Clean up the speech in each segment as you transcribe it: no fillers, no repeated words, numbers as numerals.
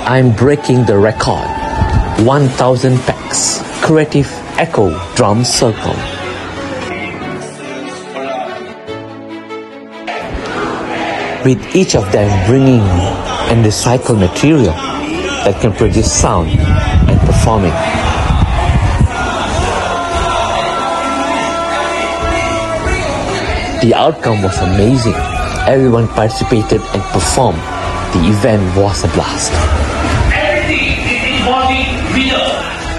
I'm breaking the record. 1,000 packs. Creative Echo Drum Circle. With each of them bringing and recycled material that can produce sound and performing. The outcome was amazing. Everyone participated and performed. The event was a blast. Everything is involving video.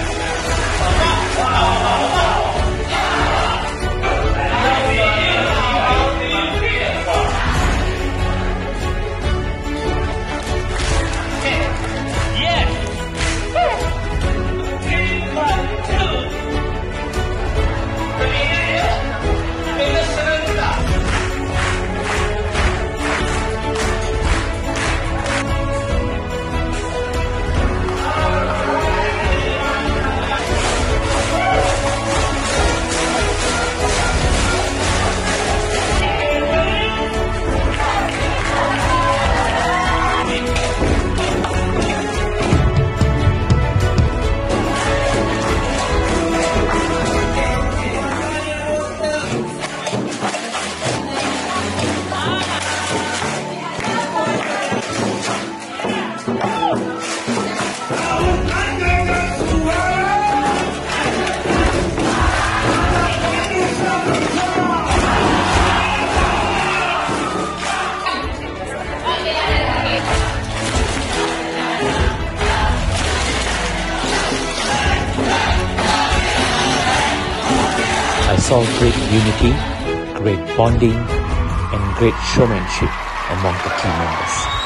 I saw great unity, great bonding, and great showmanship among the team members.